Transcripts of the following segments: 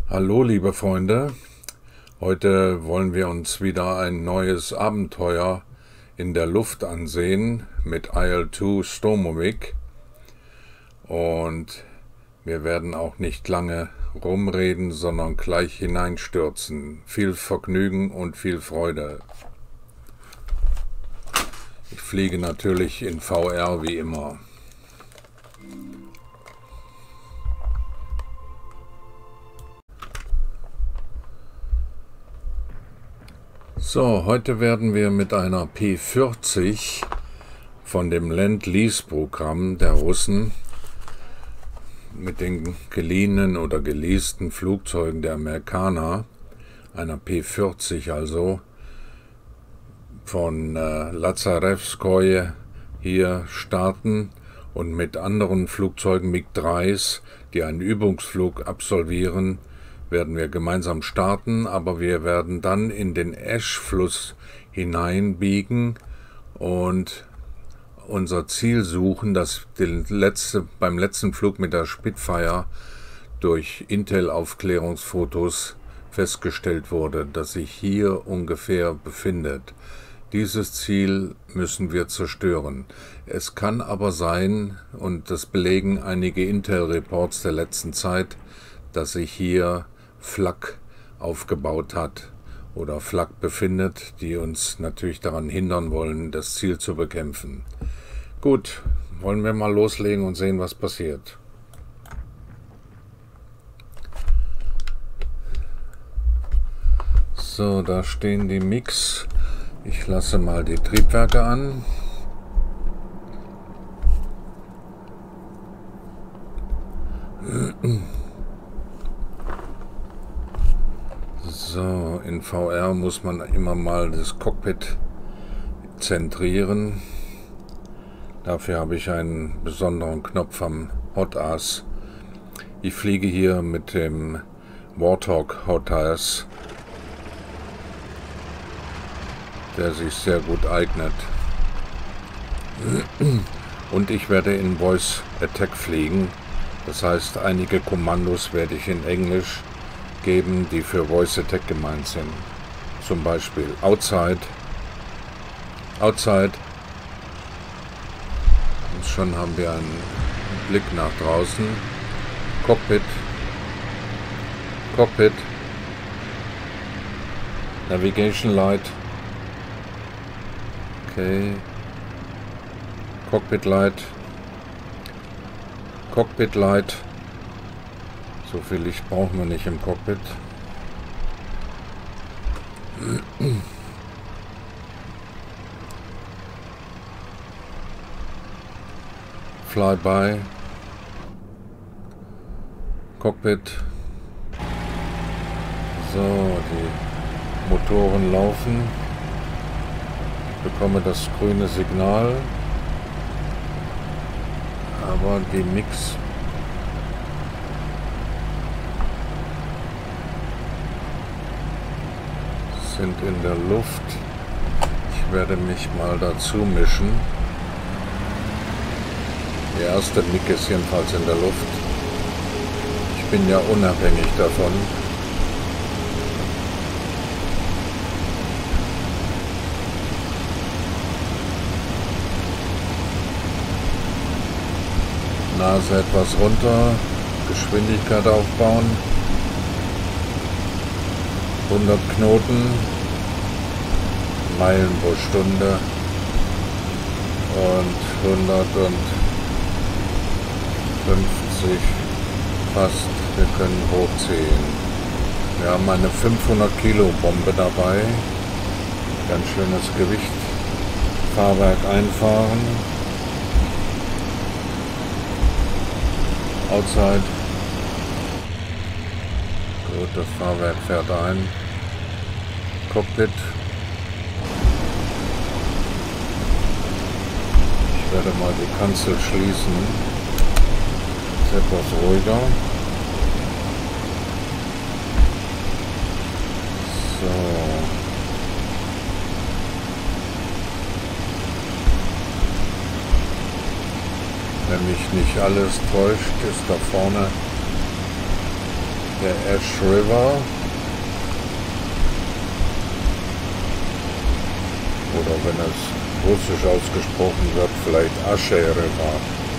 Hallo liebe Freunde, heute wollen wir uns wieder ein neues Abenteuer in der Luft ansehen mit IL-2 Stormovik und wir werden auch nicht lange rumreden, sondern gleich hineinstürzen. Viel Vergnügen und viel Freude. Ich fliege natürlich in VR wie immer. So, heute werden wir mit einer P-40 von dem Lend-Lease-Programm der Russen mit den geliehenen oder geleasten Flugzeugen der Amerikaner, einer P-40 also, von Lazarevskoje hier starten und mit anderen Flugzeugen MiG-3s, die einen Übungsflug absolvieren, werden wir gemeinsam starten, aber wir werden dann in den Esch-Fluss hineinbiegen und unser Ziel suchen, das beim letzten Flug mit der Spitfire durch Intel-Aufklärungsfotos festgestellt wurde, dass sich hier ungefähr befindet. Dieses Ziel müssen wir zerstören. Es kann aber sein, und das belegen einige Intel-Reports der letzten Zeit, dass sich hier Flak aufgebaut hat oder Flak befindet, die uns natürlich daran hindern wollen, das Ziel zu bekämpfen. Gut, wollen wir mal loslegen und sehen, was passiert. So, da stehen die MiGs. Ich lasse mal die Triebwerke an. So, in VR muss man immer mal das Cockpit zentrieren. Dafür habe ich einen besonderen Knopf am HOTAS. Ich fliege hier mit dem Warthog HOTAS, der sich sehr gut eignet. Und ich werde in Voice Attack fliegen. Das heißt, einige Kommandos werde ich in Englisch geben, die für Voice Attack gemeint sind. Zum Beispiel Outside. Outside. Und schon haben wir einen Blick nach draußen. Cockpit. Cockpit. Navigation Light. Okay. Cockpit Light. Cockpit Light. So viel Licht brauchen wir nicht im Cockpit. Flyby. Cockpit. So, die Motoren laufen. Ich bekomme das grüne Signal. Aber die MiGs sind in der Luft. Ich werde mich mal dazu mischen. Die erste MiG ist jedenfalls in der Luft. Ich bin ja unabhängig davon. Nase etwas runter, Geschwindigkeit aufbauen. 100 Knoten, Meilen pro Stunde und 150 fast. Wir können hochziehen. Wir haben eine 500 Kilo Bombe dabei. Ganz schönes Gewicht. Fahrwerk einfahren. Outside. Gut, das Fahrwerk fährt ein. Cockpit. Ich werde mal die Kanzel schließen. Ist etwas ruhiger. So. Wenn mich nicht alles täuscht, ist da vorne der Ash River. Oder wenn es russisch ausgesprochen wird, vielleicht Asche River.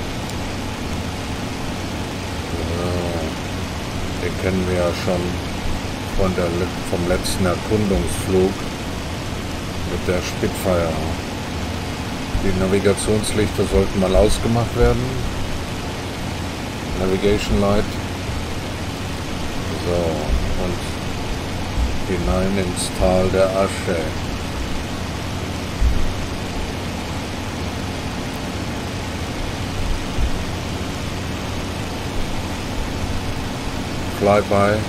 Ja, den kennen wir ja schon vom letzten Erkundungsflug mit der Spitfire. Die Navigationslichter sollten mal ausgemacht werden. Navigation Light. So, und hinein ins Tal der Asche. Flyby.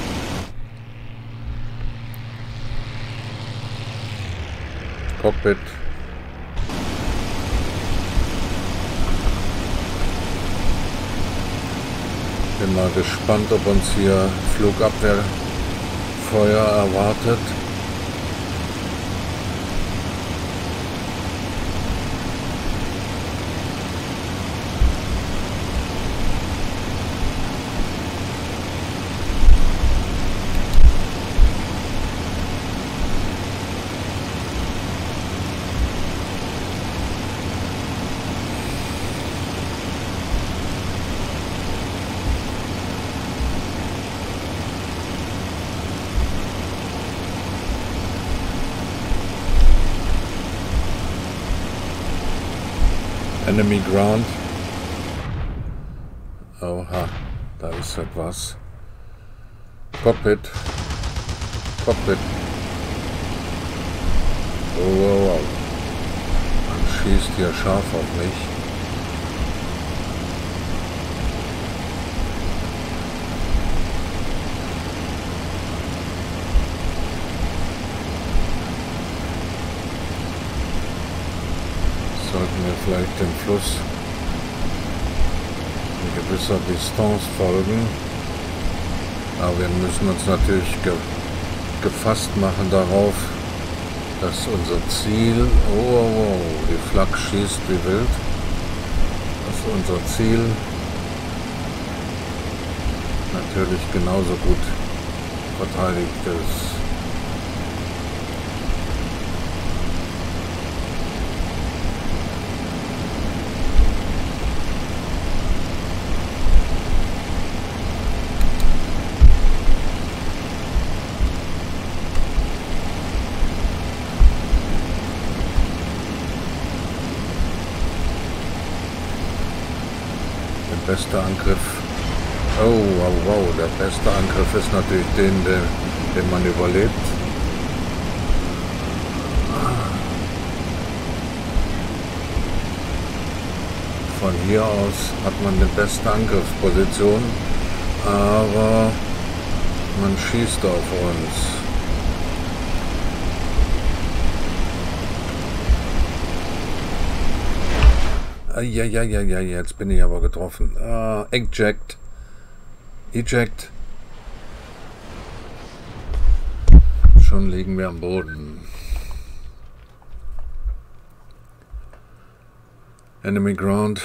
Cockpit. Bin mal gespannt, ob uns hier Flugabwehrfeuer erwartet. Enemy Ground. Oha, da ist etwas. Cockpit. Cockpit. Oh, wow, wow. Man schießt hier scharf auf mich. Sollten wir vielleicht dem Fluss in gewisser Distanz folgen. Aber wir müssen uns natürlich gefasst machen darauf, dass unser Ziel, die Flak schießt wie wild, dass unser Ziel natürlich genauso gut verteidigt ist. Der beste Angriff, wow, der beste Angriff ist natürlich den man überlebt. Von hier aus hat man die beste Angriffsposition, aber man schießt auf uns. Ja, jetzt bin ich aber getroffen. Eject. Schon liegen wir am Boden. Enemy Ground.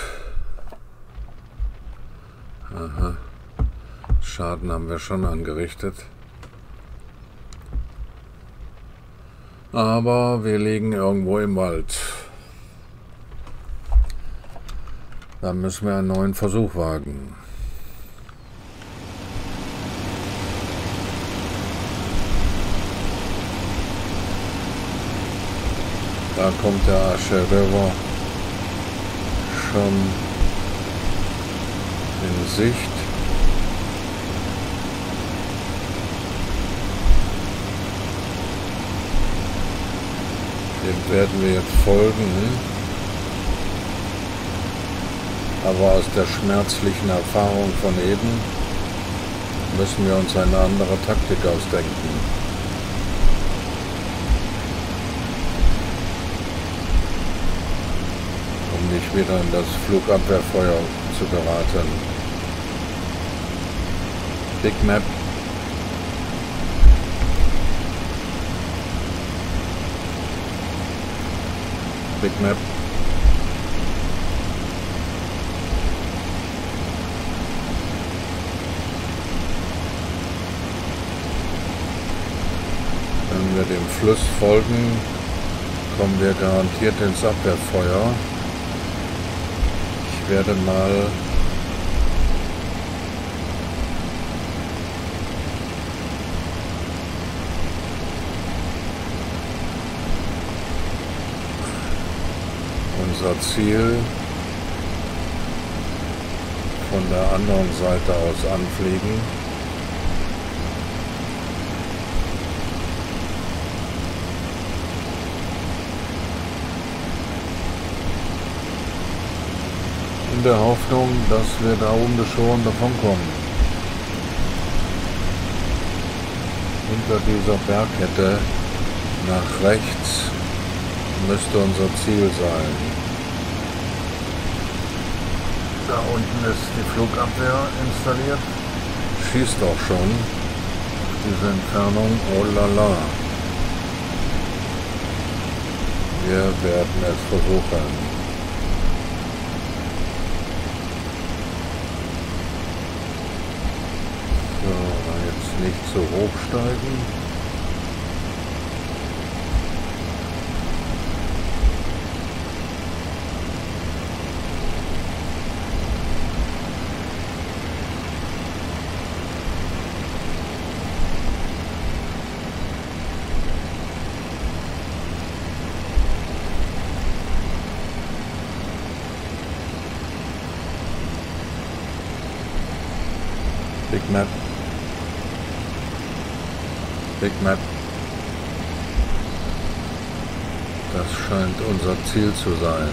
Aha. Schaden haben wir schon angerichtet. Aber wir liegen irgendwo im Wald. Da müssen wir einen neuen Versuch wagen. Da kommt der Asche River schon in Sicht. Dem werden wir jetzt folgen. Aber aus der schmerzlichen Erfahrung von eben müssen wir uns eine andere Taktik ausdenken. Um nicht wieder in das Flugabwehrfeuer zu geraten. Big Map. Big Map. wir dem Fluss folgen, kommen wir garantiert ins Abwehrfeuer. Ich werde mal unser Ziel von der anderen Seite aus anfliegen. In der Hoffnung, dass wir da ungeschoren davon kommen. Hinter dieser Bergkette nach rechts müsste unser Ziel sein. Da unten ist die Flugabwehr installiert. Schießt auch schon auf diese Entfernung. Oh la la. Wir werden es versuchen. So, jetzt nicht zu hoch steigen. Big Map. Big Map. Das scheint unser Ziel zu sein.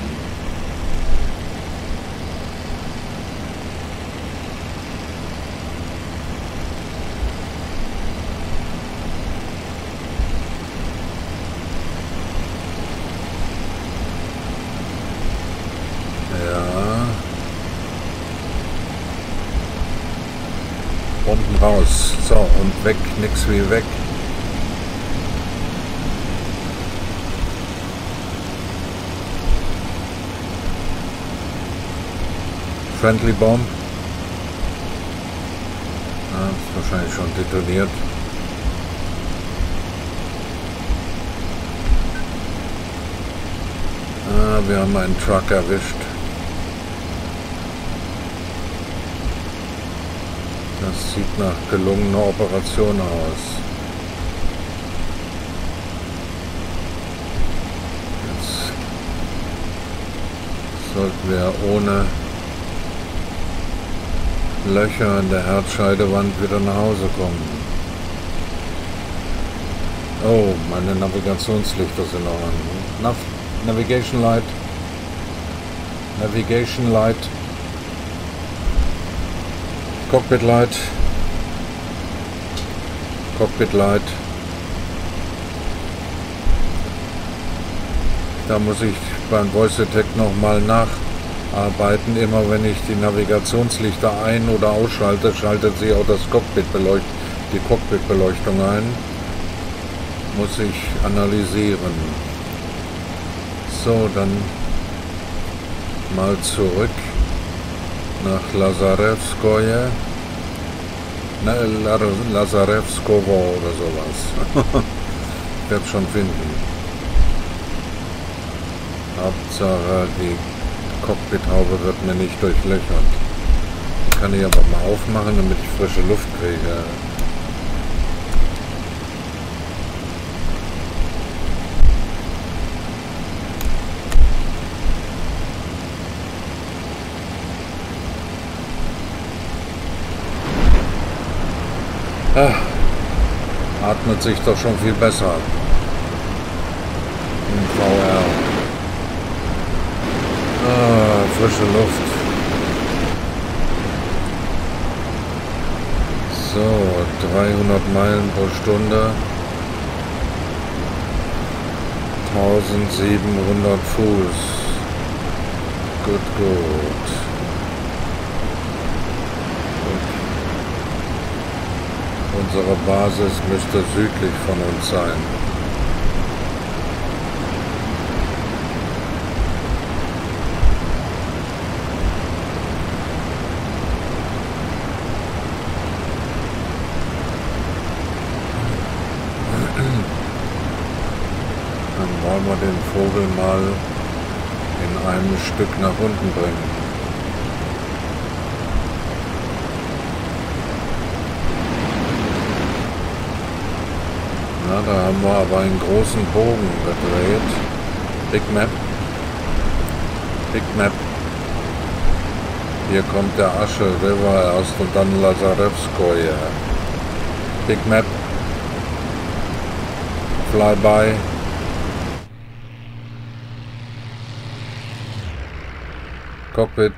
Unten raus. So, und weg, nix wie weg. Friendly Bomb. Ah, ist wahrscheinlich schon detoniert. Ah, wir haben einen Truck erwischt. Das sieht nach gelungener Operation aus. Jetzt sollten wir ohne Löcher in der Herzscheidewand wieder nach Hause kommen. Oh, meine Navigationslichter sind noch an. Navigation Light. Navigation Light. Cockpit Light. Cockpit Light. Da muss ich beim Voice Detect nochmal nacharbeiten. Immer wenn ich die Navigationslichter ein- oder ausschalte, schaltet sie auch die Cockpitbeleuchtung ein. Muss ich analysieren. So, dann mal zurück nach Lazarevskoje. Lazarevskovo oder sowas. Ich werde es schon finden. Hauptsache die Cockpithaube wird mir nicht durchlöchert. Die kann ich aber mal aufmachen, damit ich frische Luft kriege. Atmet sich doch schon viel besser im VR. Frische Luft. So, 300 Meilen pro Stunde. 1700 Fuß. Gut. Unsere Basis müsste südlich von uns sein. wollen wir den Vogel mal in einem Stück nach unten bringen. Na, da haben wir aber einen großen Bogen gedreht. Big Map. Big Map. Hier kommt der Asche River aus und dann Lazarevskoje. Big Map. Flyby. Cockpit.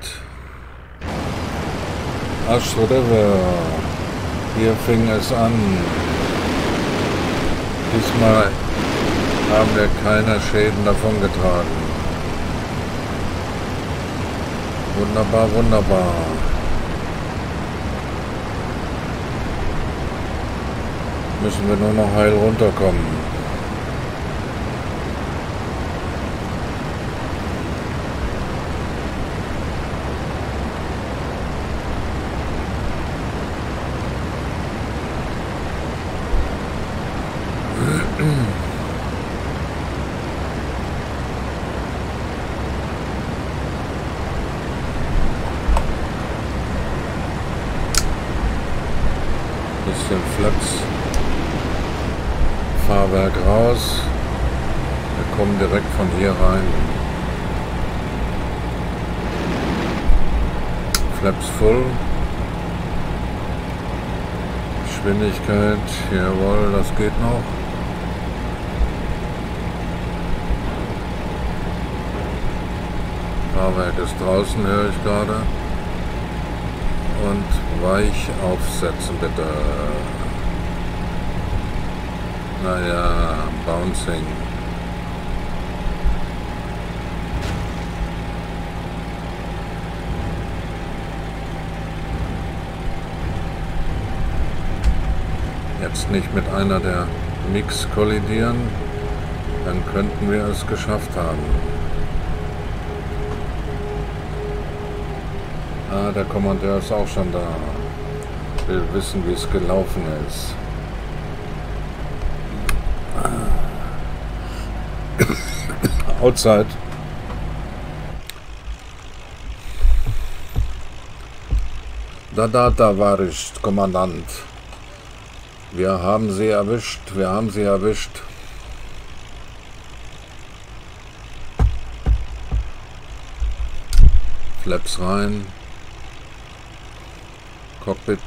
Asch River. Hier fing es an. Diesmal haben wir keine Schäden davongetragen. Wunderbar, wunderbar. Müssen wir nur noch heil runterkommen. Bisschen Flaps. Fahrwerk raus. Wir kommen direkt von hier rein. Flaps full. Geschwindigkeit. Jawohl, das geht noch. Fahrwerk ist draußen, höre ich gerade. Und weich aufsetzen, bitte. Naja, bouncing. Jetzt nicht mit einer der Mix kollidieren, dann könnten wir es geschafft haben. Ah, der Kommandeur ist auch schon da. Will wissen, wie es gelaufen ist. Outside. Da war ich, Kommandant. Wir haben sie erwischt, wir haben sie erwischt. Flaps rein. Cockpit.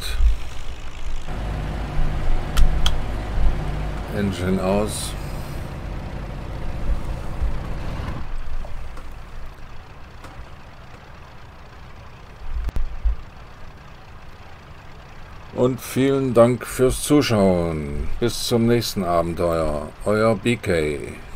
Engine aus. Und vielen Dank fürs Zuschauen. Bis zum nächsten Abenteuer. Euer BK.